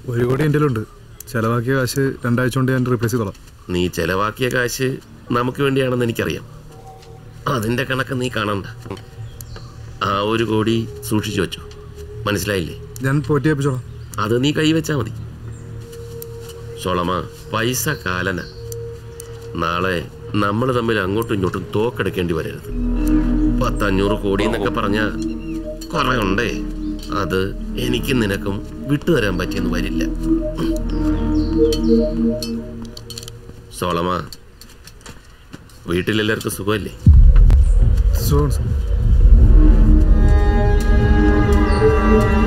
1 കോടി എൻ്റെ ഉണ്ട്. ചിലവാക്കിയ കാശ് 2 ആഴ്ച കൊണ്ട് ഞാൻ റീപ്ലേസ് ചെയ്തോളാം. നീ ചിലവാക്കിയ കാശ് നമുക്ക് വേണ്ടിയാണെന്ന് എനിക്കറിയാം. അതിൻ്റെ കണക്ക് നീ കാണണ്ട. ആ 1 കോടി സൂക്ഷിച്ചു വെച്ചോ, മനസ്സിലായില്ലേ? ഞാൻ പോറ്റി ഏൽപ്പിച്ചോളാം. അത് നീ കൈവച്ചാൽ മതി. സോളമ, പൈസ കാലന. നാളെ നമ്മൾ തമ്മിൽ അങ്ങോട്ടും ഇങ്ങോട്ടും തോക്കെടുക്കേണ്ടി വരരുത്. 500 കോടി എന്നൊക്കെ പറഞ്ഞാൽ കുറേ ഉണ്ടേ. അത് എനിക്കും നിനക്കും വിട്ടുതരാൻ പറ്റിയെന്ന് വരില്ല. സോളമ, വീട്ടിലെല്ലാവർക്കും സുഖമല്ലേ? സുഖം.